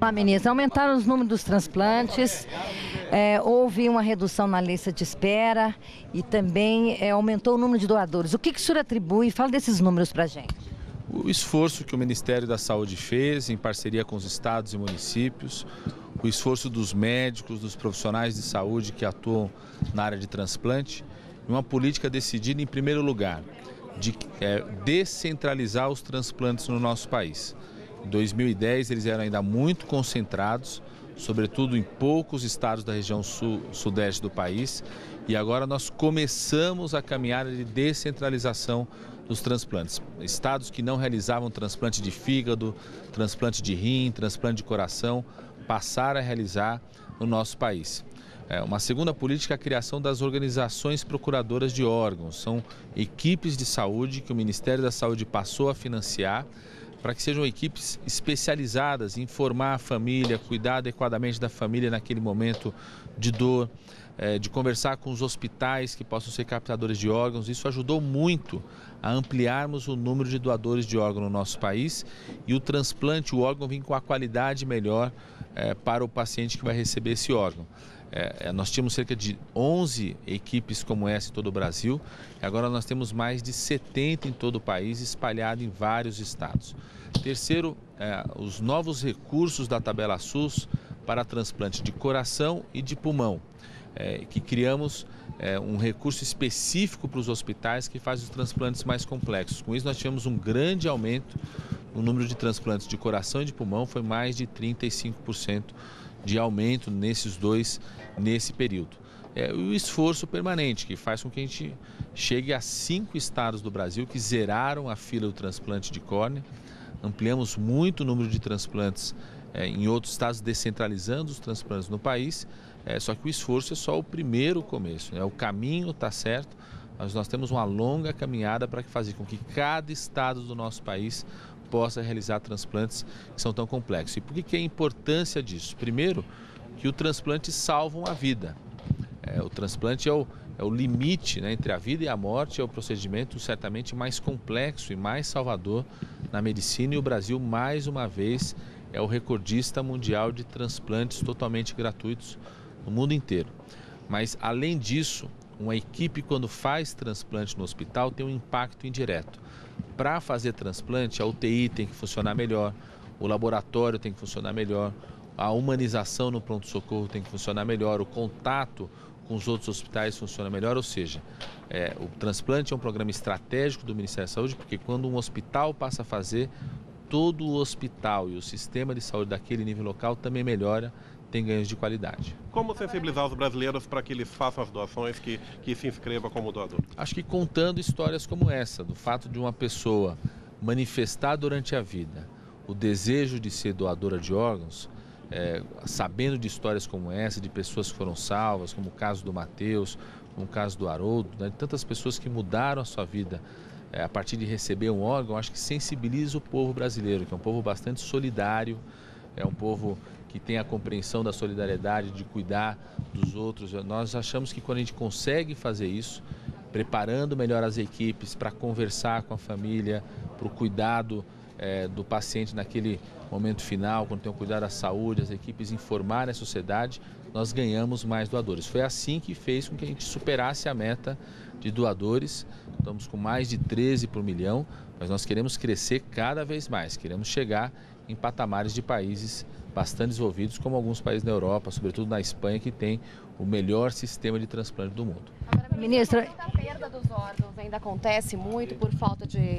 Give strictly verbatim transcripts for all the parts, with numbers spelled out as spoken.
lá, ministra, aumentaram os números dos transplantes, é, houve uma redução na lista de espera e também é, aumentou o número de doadores. O que, que o senhor atribui? Fala desses números para a gente. O esforço que o Ministério da Saúde fez em parceria com os estados e municípios, o esforço dos médicos, dos profissionais de saúde que atuam na área de transplante, e uma política decidida em primeiro lugar de é, descentralizar os transplantes no nosso país. Em dois mil e dez eles eram ainda muito concentrados, sobretudo em poucos estados da região sul, sudeste do país, e agora nós começamos a caminhada de descentralização dos transplantes. Estados que não realizavam transplante de fígado, transplante de rim, transplante de coração, passaram a realizar no nosso país. É, uma segunda política é a criação das organizações procuradoras de órgãos. São equipes de saúde que o Ministério da Saúde passou a financiar para que sejam equipes especializadas em formar a família, cuidar adequadamente da família naquele momento de dor, é, de conversar com os hospitais que possam ser captadores de órgãos. Isso ajudou muito a ampliarmos o número de doadores de órgão no nosso país e o transplante, o órgão, vem com a qualidade melhor é, para o paciente que vai receber esse órgão. É, nós tínhamos cerca de onze equipes como essa em todo o Brasil, e agora nós temos mais de setenta em todo o país, espalhado em vários estados. Terceiro, é, os novos recursos da tabela SUS para transplante de coração e de pulmão, é, que criamos é, um recurso específico para os hospitais que faz os transplantes mais complexos. Com isso nós tivemos um grande aumento no número de transplantes de coração e de pulmão, foi mais de trinta e cinco por cento de aumento nesses dois, nesse período. É o esforço permanente que faz com que a gente chegue a cinco estados do Brasil que zeraram a fila do transplante de córnea. Ampliamos muito o número de transplantes é, em outros estados, descentralizando os transplantes no país, é, só que o esforço é só o primeiro começo, né? O caminho está certo, mas nós temos uma longa caminhada para fazer com que cada estado do nosso país possa realizar transplantes que são tão complexos. E por que, que é a importância disso? Primeiro, que o transplante salva uma vida. É, o transplante é o, é o limite, né, entre a vida e a morte, é o procedimento certamente mais complexo e mais salvador na medicina, e o Brasil, mais uma vez, é o recordista mundial de transplantes totalmente gratuitos no mundo inteiro. Mas, além disso, uma equipe, quando faz transplante no hospital, tem um impacto indireto. Para fazer transplante, a U T I tem que funcionar melhor, o laboratório tem que funcionar melhor, a humanização no pronto-socorro tem que funcionar melhor, o contato com os outros hospitais funciona melhor, ou seja, é, o transplante é um programa estratégico do Ministério da Saúde, porque quando um hospital passa a fazer, todo o hospital e o sistema de saúde daquele nível local também melhora, tem ganhos de qualidade. Como sensibilizar os brasileiros para que eles façam as doações, que, que se inscrevam como doador? Acho que contando histórias como essa, do fato de uma pessoa manifestar durante a vida o desejo de ser doadora de órgãos, é, sabendo de histórias como essa, de pessoas que foram salvas, como o caso do Matheus, como o caso do Haroldo, né, de tantas pessoas que mudaram a sua vida é, a partir de receber um órgão, acho que sensibiliza o povo brasileiro, que é um povo bastante solidário, é um povo que tem a compreensão da solidariedade, de cuidar dos outros. Nós achamos que quando a gente consegue fazer isso, preparando melhor as equipes para conversar com a família, para o cuidado é, do paciente naquele momento final, quando tem o cuidado da saúde, as equipes informarem a sociedade, nós ganhamos mais doadores. Foi assim que fez com que a gente superasse a meta de doadores. Estamos com mais de treze por milhão, mas nós queremos crescer cada vez mais, queremos chegar em patamares de países bastante desenvolvidos, como alguns países na Europa, sobretudo na Espanha, que tem o melhor sistema de transplante do mundo. Agora, ministra, a perda dos órgãos ainda acontece muito por falta de,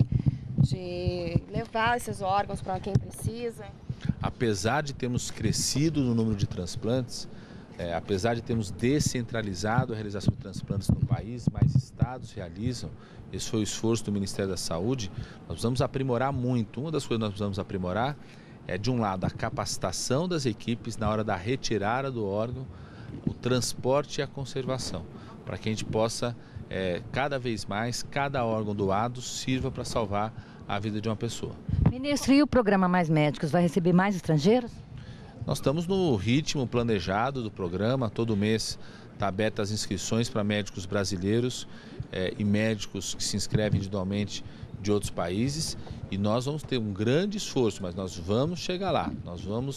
de levar esses órgãos para quem precisa? Apesar de termos crescido no número de transplantes, é, apesar de termos descentralizado a realização de transplantes no país, mais estados realizam, esse foi o esforço do Ministério da Saúde, nós precisamos aprimorar muito. Uma das coisas que nós precisamos aprimorar é, de um lado, a capacitação das equipes na hora da retirada do órgão, o transporte e a conservação, para que a gente possa, é, cada vez mais, cada órgão doado sirva para salvar a vida de uma pessoa. Ministro, e o programa Mais Médicos vai receber mais estrangeiros? Nós estamos no ritmo planejado do programa, todo mês está aberto as inscrições para médicos brasileiros é, e médicos que se inscrevem individualmente de outros países, e nós vamos ter um grande esforço, mas nós vamos chegar lá, nós vamos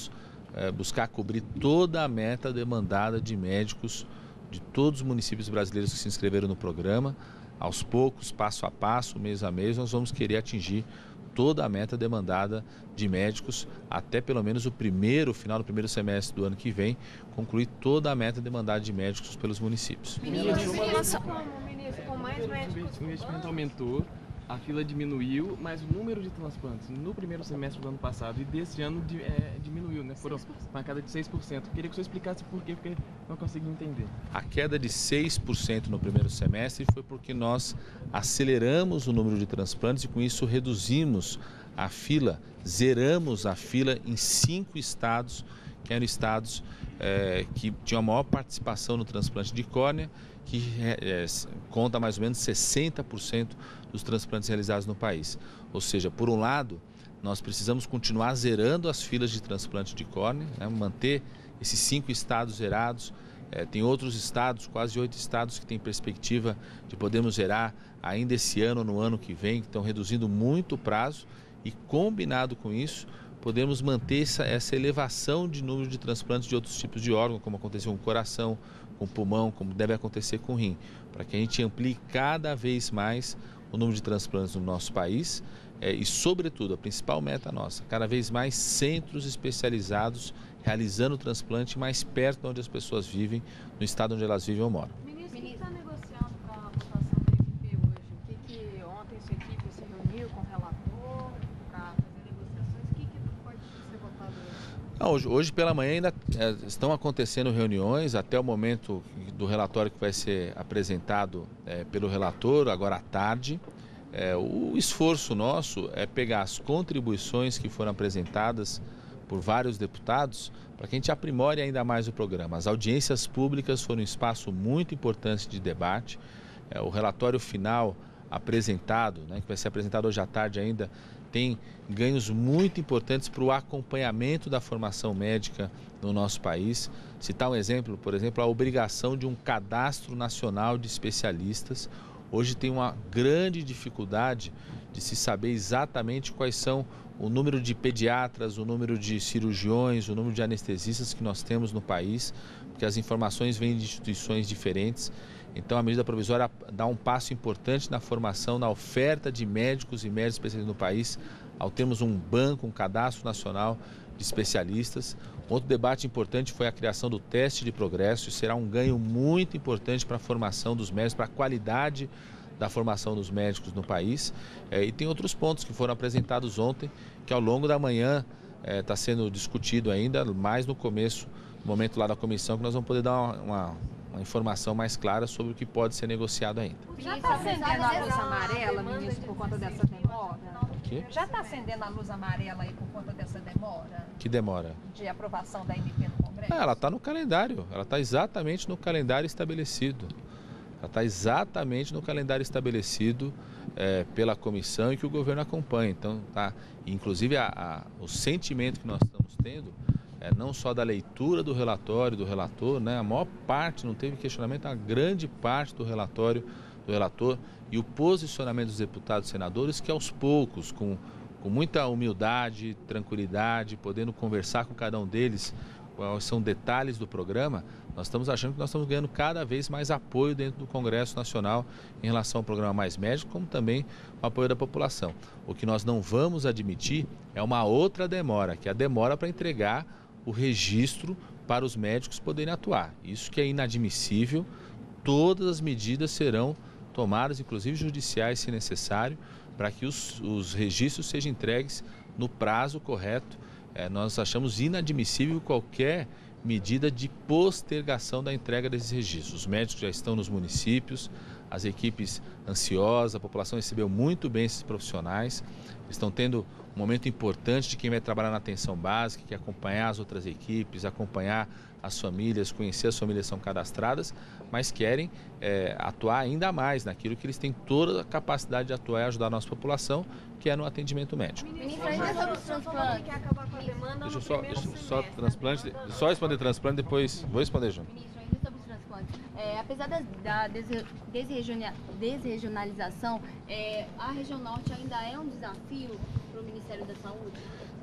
é, buscar cobrir toda a meta demandada de médicos de todos os municípios brasileiros que se inscreveram no programa. Aos poucos, passo a passo, mês a mês, nós vamos querer atingir toda a meta demandada de médicos até pelo menos o primeiro, final do primeiro semestre do ano que vem, concluir toda a meta demandada de médicos pelos municípios. Ministro, como, ministro, com mais médicos? O investimento aumentou, a fila diminuiu, mas o número de transplantes no primeiro semestre do ano passado e desse ano é, diminuiu, né? Foram uma queda de seis por cento. Queria que você explicasse por quê, porque não consegui entender. A queda de seis por cento no primeiro semestre foi porque nós aceleramos o número de transplantes e com isso reduzimos a fila, zeramos a fila em cinco estados, que eram estados é, que tinham a maior participação no transplante de córnea, que é, conta mais ou menos sessenta por cento dos transplantes realizados no país. Ou seja, por um lado, nós precisamos continuar zerando as filas de transplante de córnea, né, manter esses cinco estados zerados. É, tem outros estados, quase oito estados, que têm perspectiva de podermos zerar ainda esse ano ou no ano que vem, que estão reduzindo muito o prazo e, combinado com isso, podemos manter essa, essa elevação de número de transplantes de outros tipos de órgão, como aconteceu com o coração, com o pulmão, como deve acontecer com o rim, para que a gente amplie cada vez mais o número de transplantes no nosso país é, e, sobretudo, a principal meta nossa, cada vez mais centros especializados realizando o transplante mais perto de onde as pessoas vivem, no estado onde elas vivem ou moram. Ministro, o que está negociando para a votação da M P hoje? O que, que ontem sua equipe se reuniu com o relator para fazer negociações? O que, que pode ser votado hoje? Não, hoje, hoje pela manhã ainda é, estão acontecendo reuniões até o momento do relatório que vai ser apresentado é, pelo relator, agora à tarde. É, o esforço nosso é pegar as contribuições que foram apresentadas por vários deputados para que a gente aprimore ainda mais o programa. As audiências públicas foram um espaço muito importante de debate. É, o relatório final apresentado, né, que vai ser apresentado hoje à tarde ainda, tem ganhos muito importantes para o acompanhamento da formação médica no nosso país. Citar um exemplo, por exemplo, a obrigação de um cadastro nacional de especialistas. Hoje tem uma grande dificuldade de se saber exatamente quais são o número de pediatras, o número de cirurgiões, o número de anestesistas que nós temos no país, porque as informações vêm de instituições diferentes. Então a medida provisória dá um passo importante na formação, na oferta de médicos e médicos especialistas no país, ao termos um banco, um cadastro nacional de especialistas. Outro debate importante foi a criação do teste de progresso, isso será um ganho muito importante para a formação dos médicos, para a qualidade da formação dos médicos no país. É, e tem outros pontos que foram apresentados ontem, que ao longo da manhã está é, sendo discutido ainda, mais no começo, no momento lá da comissão, que nós vamos poder dar uma, uma, uma informação mais clara sobre o que pode ser negociado ainda. Já está acendendo a luz amarela, ministro, por conta dessa demora? Que? Já está acendendo a luz amarela aí por conta dessa demora? Que demora? De aprovação da M P no Congresso? Ah, ela está no calendário, ela está exatamente no calendário estabelecido. Ela está exatamente no calendário estabelecido é, pela comissão e que o governo acompanha. Então, tá, inclusive a, a, o sentimento que nós estamos tendo, é, não só da leitura do relatório do relator, né, a maior parte, não teve questionamento, a grande parte do relatório do relator e o posicionamento dos deputados e senadores, que aos poucos, com, com muita humildade, tranquilidade, podendo conversar com cada um deles, quais são detalhes do programa, nós estamos achando que nós estamos ganhando cada vez mais apoio dentro do Congresso Nacional em relação ao programa Mais Médico, como também o apoio da população. O que nós não vamos admitir é uma outra demora, que é a demora para entregar o registro para os médicos poderem atuar. Isso que é inadmissível, todas as medidas serão tomadas, inclusive judiciais, se necessário, para que os, os registros sejam entregues no prazo correto. É, nós achamos inadmissível qualquer medida de postergação da entrega desses registros. Os médicos já estão nos municípios, as equipes ansiosas, a população recebeu muito bem esses profissionais, eles estão tendo um momento importante de quem vai trabalhar na atenção básica, que é acompanhar as outras equipes, acompanhar as famílias, conhecer as famílias que são cadastradas, mas querem é, atuar ainda mais naquilo que eles têm toda a capacidade de atuar e ajudar a nossa população, que é no atendimento médico. Ministro, ainda sobre os transplantes. Quer acabar com a demanda Deixa eu no só, primeiro deixa eu só semestre. transplante, só responder transplante, depois vou responder, João. Ministro, ainda sobre os transplantes. É, apesar da, da desre- desregiona- desregionalização, é, a região norte ainda é um desafio para o Ministério da Saúde?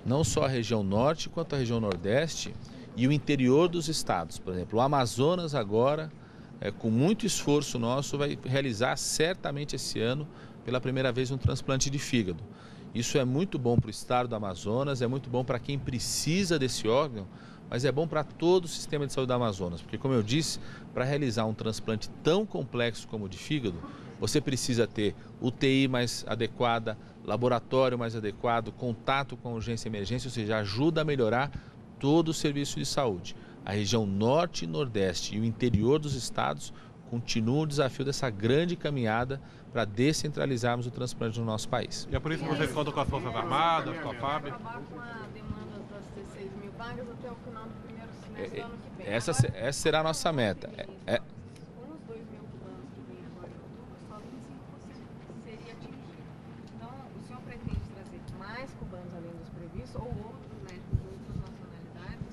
não só a região norte quanto a região nordeste e o interior dos estados. Por exemplo, o Amazonas agora, é, com muito esforço nosso, vai realizar certamente esse ano, pela primeira vez, um transplante de fígado. Isso é muito bom para o estado do Amazonas, é muito bom para quem precisa desse órgão, mas é bom para todo o sistema de saúde do Amazonas, porque, como eu disse, para realizar um transplante tão complexo como o de fígado, você precisa ter U T I mais adequada, laboratório mais adequado, contato com a urgência e emergência, ou seja, ajuda a melhorar todo o serviço de saúde. A região norte e nordeste e o interior dos estados continuam o desafio dessa grande caminhada para descentralizarmos o transplante no nosso país. E é por isso que vocês contam com as Forças Armadas, com a F A B? Acabar com a demanda das dezesseis mil vagas até o final do primeiro semestre do ano que vem. Essa, essa será a nossa meta. É, é... Com os dois mil cubanos que vem agora em outubro, só vinte e cinco por cento seria atingido. Então, o senhor pretende trazer mais cubanos além dos previstos ou outros médicos de outras nacionalidades?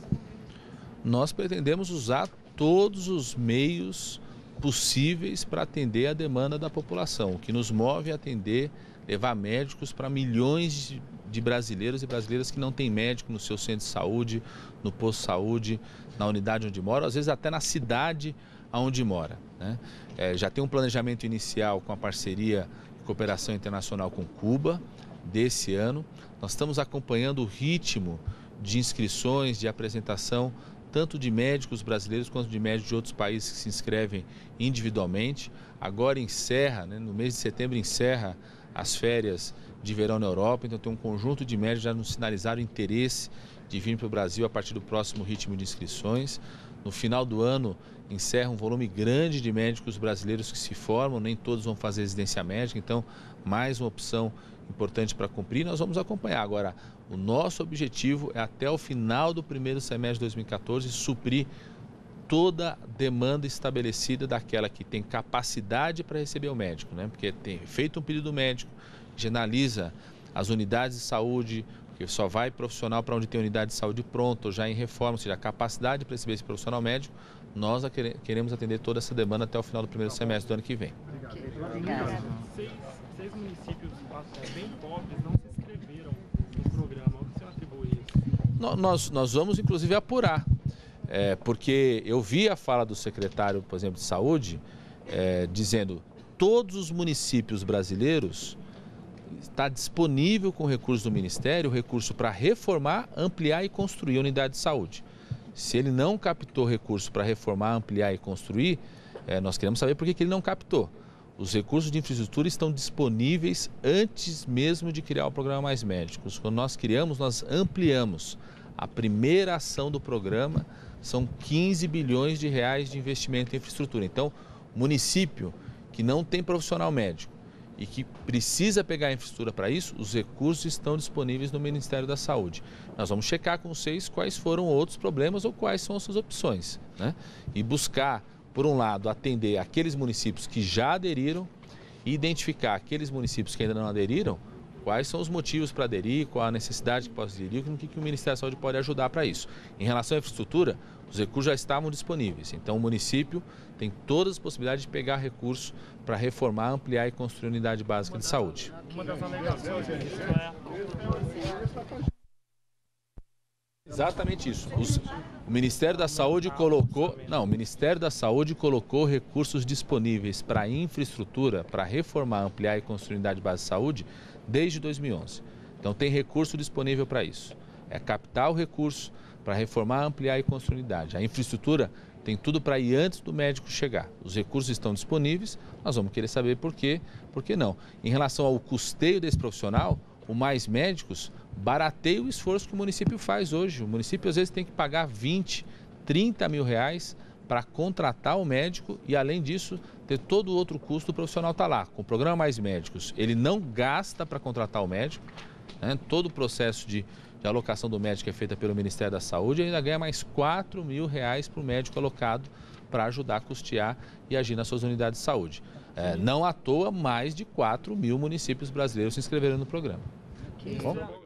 Nós pretendemos usar todos os meios possíveis para atender a demanda da população. O que nos move é atender, levar médicos para milhões de brasileiros e brasileiras que não têm médico no seu centro de saúde, no posto de saúde, na unidade onde mora, às vezes até na cidade onde mora, né? É, já tem um planejamento inicial com a parceria de cooperação internacional com Cuba, desse ano. Nós estamos acompanhando o ritmo de inscrições, de apresentação, tanto de médicos brasileiros quanto de médicos de outros países que se inscrevem individualmente. Agora encerra, né, no mês de setembro encerra as férias de verão na Europa, então tem um conjunto de médicos que já nos sinalizaram interesse de vir para o Brasil a partir do próximo ritmo de inscrições. No final do ano encerra um volume grande de médicos brasileiros que se formam, nem todos vão fazer residência médica, então mais uma opção importante para cumprir. Nós vamos acompanhar. Agora, o nosso objetivo é até o final do primeiro semestre de dois mil e quatorze suprir toda a demanda estabelecida daquela que tem capacidade para receber o médico, né? Porque tem feito um pedido médico, analisa as unidades de saúde, porque só vai profissional para onde tem unidade de saúde pronta ou já em reforma, ou seja, a capacidade para receber esse profissional médico. Nós queremos atender toda essa demanda até o final do primeiro semestre do ano que vem. Obrigada. Seis, seis municípios bem pobres não se inscreveram no programa. O que você atribui isso? Nós, nós vamos, inclusive, apurar, é, porque eu vi a fala do secretário, por exemplo, de Saúde, é, dizendo todos os municípios brasileiros está disponível com recursos do Ministério, recurso para reformar, ampliar e construir a unidade de saúde. Se ele não captou recurso para reformar, ampliar e construir, é, nós queremos saber por que, que ele não captou. Os recursos de infraestrutura estão disponíveis antes mesmo de criar o programa Mais Médicos. Quando nós criamos, nós ampliamos. A primeira ação do programa são quinze bilhões de reais de investimento em infraestrutura. Então, município que não tem profissional médico e que precisa pegar a infraestrutura para isso, os recursos estão disponíveis no Ministério da Saúde. Nós vamos checar com vocês quais foram outros problemas ou quais são as suas opções, né? E buscar, por um lado, atender aqueles municípios que já aderiram e identificar aqueles municípios que ainda não aderiram, quais são os motivos para aderir, qual a necessidade que possa aderir, o que, que o Ministério da Saúde pode ajudar para isso. Em relação à infraestrutura, os recursos já estavam disponíveis, então o município tem todas as possibilidades de pegar recursos para reformar, ampliar e construir unidade básica de saúde. Uma das alegações é... Exatamente isso. Os, o Ministério da Saúde colocou, não, o Ministério da Saúde colocou recursos disponíveis para infraestrutura, para reformar, ampliar e construir unidade básica de saúde desde dois mil e onze. Então tem recurso disponível para isso. É captar o recurso para reformar, ampliar e construir unidade. A infraestrutura tem tudo para ir antes do médico chegar. Os recursos estão disponíveis, nós vamos querer saber por quê, por que não. Em relação ao custeio desse profissional, o Mais Médicos barateia o esforço que o município faz hoje. O município às vezes tem que pagar vinte, trinta mil reais para contratar o médico e, além disso, ter todo o outro custo do profissional estar lá. Com o programa Mais Médicos, ele não gasta para contratar o médico, né? Todo o processo de, de alocação do médico é feito pelo Ministério da Saúde e ainda ganha mais quatro mil reais para o médico alocado para ajudar a custear e agir nas suas unidades de saúde. É, não à toa, mais de quatro mil municípios brasileiros se inscreveram no programa. Okay. Tá bom?